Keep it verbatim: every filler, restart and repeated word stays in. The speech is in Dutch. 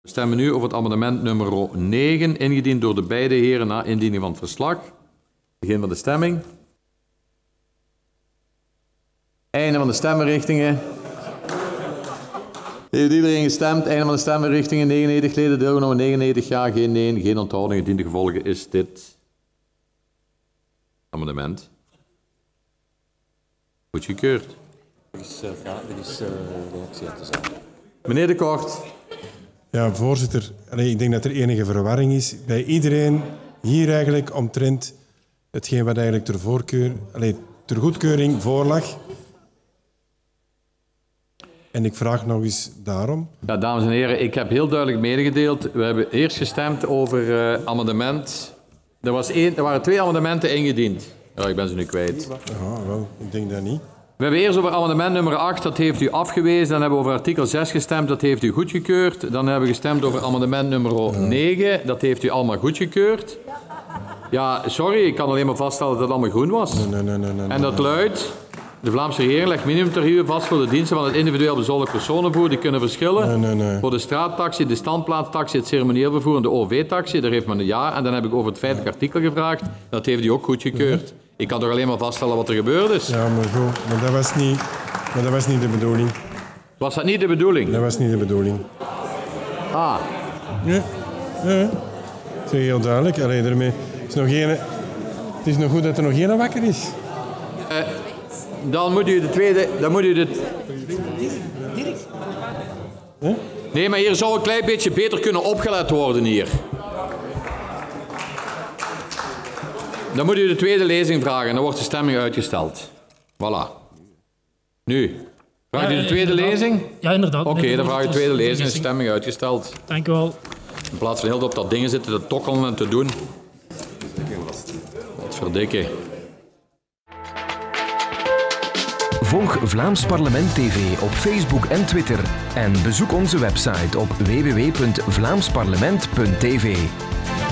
We stemmen nu over het amendement nummer negen, ingediend door de beide heren na indiening van het verslag. Begin van de stemming. Einde van de stemmenrichtingen. Heeft iedereen gestemd? Einde van de stemmenrichtingen. negenennegentig leden, deelgenomen negenennegentig, ja, geen nee, geen onthoudingen. Dien de gevolgen is dit amendement goedgekeurd. Er is, uh, vraag, er is uh, reactie uit te zeggen. Meneer De Kort. Ja, voorzitter. Allee, ik denk dat er enige verwarring is bij iedereen hier eigenlijk omtrent hetgeen wat eigenlijk ter voorkeur, allee, ter goedkeuring voorlag. En ik vraag nog eens daarom. Ja, dames en heren, ik heb heel duidelijk medegedeeld. We hebben eerst gestemd over uh, amendement. Er, was één, er waren twee amendementen ingediend. Ja, ik ben ze nu kwijt. Ja, wel, ik denk dat niet. We hebben eerst over amendement nummer acht, dat heeft u afgewezen. Dan hebben we over artikel zes gestemd, dat heeft u goedgekeurd. Dan hebben we gestemd over amendement nummer negen, dat heeft u allemaal goedgekeurd. Ja, sorry, ik kan alleen maar vaststellen dat het allemaal groen was. Nee, nee, nee, nee, nee, en dat luidt... De Vlaamse regering legt minimumtarieven vast voor de diensten van het individueel bezoldigd personenvervoer. Die kunnen verschillen. Nee, nee, nee. Voor de straattaxi, de standplaatstaxi, het ceremonieel vervoer en de O V-taxi. Daar heeft men een ja. En dan heb ik over het feitelijk artikel gevraagd. Dat heeft u ook goedgekeurd. Nee. Ik kan toch alleen maar vaststellen wat er gebeurd is. Ja, maar goed. Maar dat was niet, maar dat was niet de bedoeling. Was dat niet de bedoeling? Dat was niet de bedoeling. Ah. Ja. Ja. Dat is heel duidelijk. Allee, daarmee is nog geen... Het is nog goed dat er nog geen wakker is. Uh, Dan moet u de tweede... Dan moet u de... Huh? Nee, maar hier zou een klein beetje beter kunnen opgelet worden hier. Dan moet u de tweede lezing vragen en dan wordt de stemming uitgesteld. Voilà. Nu. Vraag u de tweede ja, lezing? Ja, inderdaad. Oké, okay, dan vraag u de tweede lezing en de lezing. stemming uitgesteld. Dank u wel. In plaats van heel op dat dingen zitten te tokkelen en te doen. Wat verdikken. Volg Vlaams Parlement T V op Facebook en Twitter en bezoek onze website op w w w punt vlaams parlement punt t v.